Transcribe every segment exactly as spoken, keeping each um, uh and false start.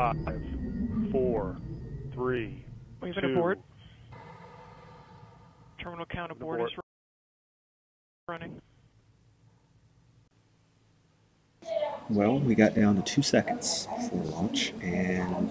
Five, four, three, Wave it two. aboard. Terminal count aboard Abort. is running. Well, we got down to two seconds before launch, and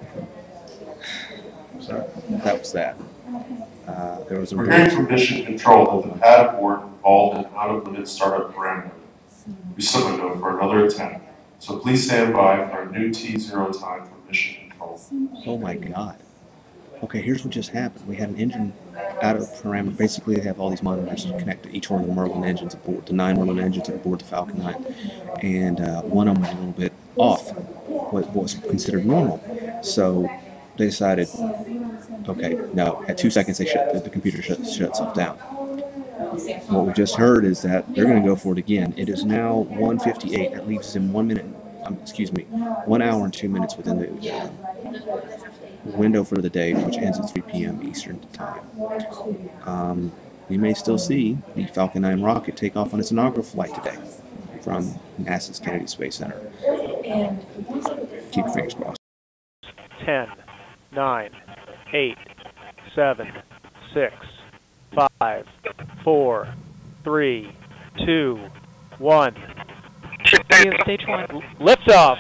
so that was that. Uh, there was a We're hearing from Mission Control that the pad abort involved an out-of-limit startup parameter. We still would go for another attempt, so please stand by for a new T zero time from Mission Control. Oh my God. Okay, here's what just happened. We had an engine out of parameter. Basically, they have all these monitors connected to each one of the Merlin engines aboard, the nine Merlin engines aboard the Falcon nine. And uh, one of them went a little bit off what was considered normal. So they decided, okay, no, at two seconds, they shut, the computer shut, shut itself down. What we just heard is that they're going to go for it again. It is now one fifty-eight. That leaves us in one minute, um, excuse me, one hour and two minutes within the uh, window for the day, which ends at three P M Eastern time. Um, we may still see the Falcon nine rocket take off on its inaugural flight today from NASA's Kennedy Space Center. Keep your fingers crossed. Ten, nine, eight, seven, six, five, four, three, two, one. Stage one. Liftoff.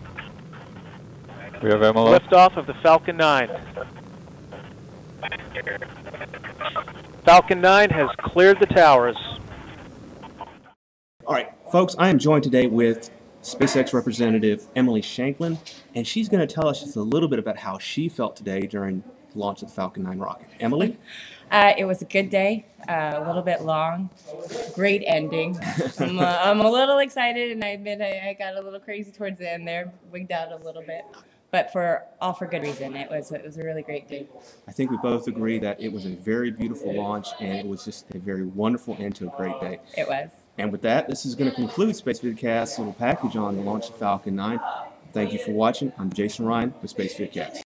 We have M L F. Liftoff of the Falcon nine. Falcon nine has cleared the towers. All right, folks, I am joined today with SpaceX representative Emily Shanklin, and she's going to tell us just a little bit about how she felt today during the launch of the Falcon nine rocket. Emily? Uh, it was a good day, uh, a little bit long, great ending. I'm, uh, I'm a little excited, and I admit I, I got a little crazy towards the end there, wigged out a little bit, but for all for good reason. It was it was a really great day. I think we both agree that it was a very beautiful launch, and it was just a very wonderful end to a great day. It was. And with that, this is going to conclude Spacevidcast's little package on the launch of Falcon nine. Thank you for watching. I'm Jason Ryan with Spacevidcast.